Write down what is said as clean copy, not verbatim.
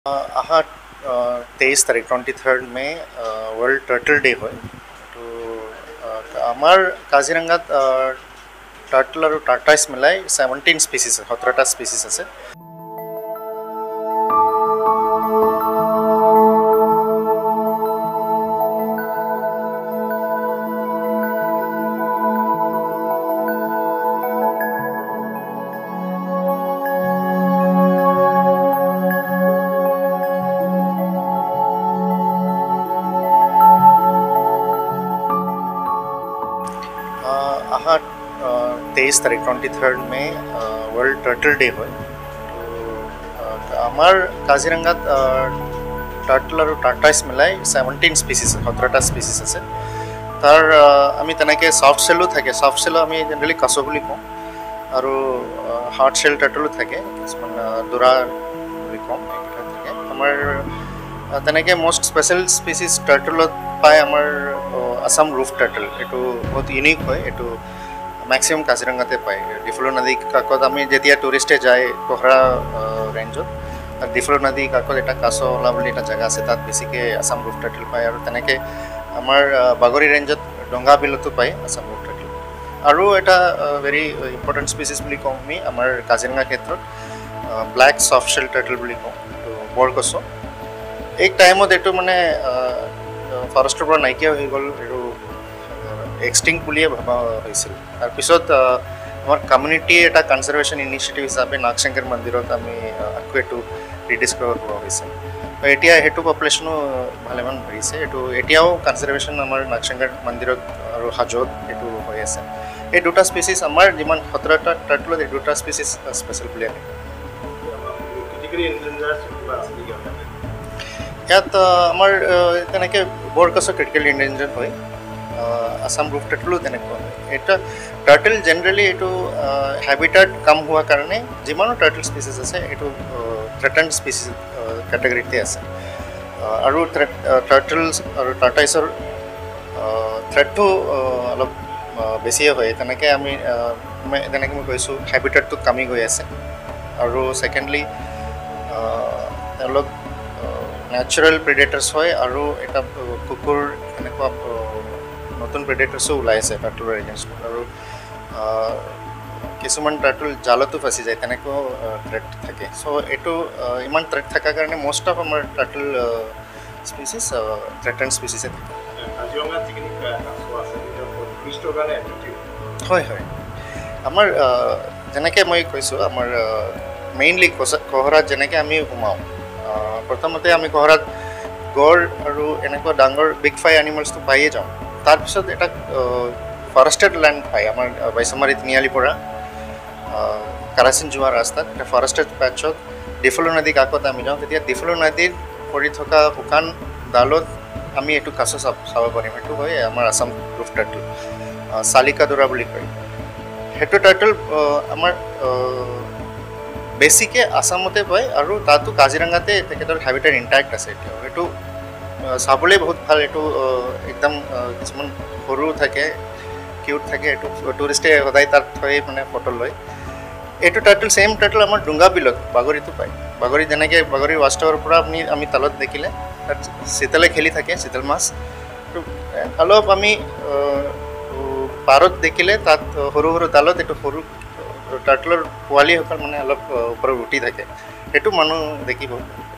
अहा 23 तारीख 23 में वर्ल्ड टार्टल डे है तो आमार काजिरंगा टार्टल और टार्टाइस मिलाई 17 स्पीसीज 17टा स्पीसीज আছে। अहा 23 तारीख 23 में वर्ल्ड टार्टल डे है तो आमार काजिरंगा टार्टल और टार्टाइस मिलाई 17 स्पीसीज 17टा स्पीसीज আছে। तार आमी तनेके सफ्ट शेलो थाके सफ्ट शेलो आमी जनरली कासो বুলি কওঁ আৰু हार्ड शेल टार्टलो থাকে কিছুমান দুৰা বুলি কওঁ এটা থাকে। আমাৰ तनेके मोस्ट स्पेशल स्पीसीज टार्टলত पाए आमार आसाम रूफ टार्टल एटू बहुत यूनिक है। एटू मैक्सिमम काजिरंगाते पाए। डिफलो नदी काकत आमी जेतिया टूरिस्टे जाए कोहरा रेंजत डिफलो नदी काकत एटा कासोला বুলি এটা জায়গা আছে তাত বেছিকে আসাম रूफ टार्टल पाए और तनेके आमार बागरी रेंजत डोंगा बिलतो पाए आसाम रूफ टार्टल और एटा वेरी इम्पोर्टेंट स्पीसीज বুলি কওঁ আমি आमार काजिरंगा क्षेत्रत ब्लैक सफ्ट शेल टार्टल বুলি কওঁ তো বৰকচো एक टाइमत एटू माने फरेस्टर पर नाइकिया हो गल एटू एक्सटिंक्ट बुलिए भाबा হৈছিল। तार पिছত आमार कम्युनिटी एटा कन्जर्वेशन इनिशिएटिव हिसाबे नागशंकर मंदिरत आमी आकु एटू रिडिस्कवर কৰা হৈছে। एटिया हेटू पपुलेशनो भालेमान भरिছে। एटू एटियाও कन्जर्वेशन आमार नागशंकर मंदिरत और हाजोत एटू হৈ আছে। এই দুটা স্পীচিজ आमार जिमान 17টা টাৰ্টলত এই দুটা স্পীচিজ স্পেশাল বুলি আমি ক্ৰিটিক্যালি এনডেঞ্জাৰ্ড ইয়াত आमार तनेके बरकसो क्रिटिकल एंडेंजर्ड है। आसाम रूफ टार्टलो तनेको एटा टार्टल जनरली एटू हैबिटेट कम हुआ कारणे जिमानो टार्टल स्पीसीज আছে एटू थ्रेटेन्ड स्पीसीज कैटेगरीते আছে और टार्टल्स और टार्टाइसर थ्रेटটো অলপ বেছি হয়। तनेके आमी तनेके মই কৈছো हैबिटेटটো कमी गई আছে और सेकेंडली नेचुरल प्रेडेटर्स है और एटा कुकुर एनेकुआ नतुन प्रेडेटर्सो ओलाइছে टार्टলৰ एगेन्स्ट और किसुमान टार्टल जालतो फसि যায় तनेको थ्रेट থাকে। सो एटू इमान थ्रेट थाका कारणे मोस्ट ऑफ आमार टार्टल स्पीसीज थ्रेटेन्ड स्पीसीज থাকে। কাজিৰঙা যিখিনি কাছ আছে এটা টুৰিষ্টৰ কাৰণে এট্ৰেক্টিভ হয় হয়। आमार जेनेके মই কৈছো आमार मेइनली कोहरात जेनेके आमी घुमाও प्रथमते आमी कोहरात गड़ और एनेकुआ डांगर बिग फाइव एनिमल्स तो पाइए जाऊँ। तार पिছত एटा फरेस्टेड लैंड पाए आमार बैसामारी तिनिआली পৰা कारासिन जोৱা रास्तात एटा फरेस्टेड पैचत डिफलो नदी काकत आमी जाऊँ। तेतिया डिफलो नदीर परि থকা শুকান दालत आमी एटू कासो चाब पारिम। एटू হয় आमार आसाम रूफ टार्टल सालिका दोरा বুলি কয়। हेटू टार्टल आमार बेसिके आसामते पाए और तातो काजिरंगाते तेखेतर हैबिटेट इंटैक्ट আছে। एटू साबले बहुत ভাল। एटू एकदम किसुमान सरू থাকে किউट থাকে। एटू टूरिस्टे सदाय तार थय माने फटो लय। एटू टार्टल सेम टार्टल आमार डुंगा बिलत बागरीतो पाए। बागरी जेनेके बागरी वाच टावर পৰা আপনি আমি তালত দেখিলে তাত শীতলে খেলি থাকে শীতল মাছ তো অলপ আমি পাৰত দেখিলে তাত সৰু সৰু তালত এটু সৰু टार्टलर पोवाली माने अलग ऊपर उठी থাকে। एटू मानु देखी बहुत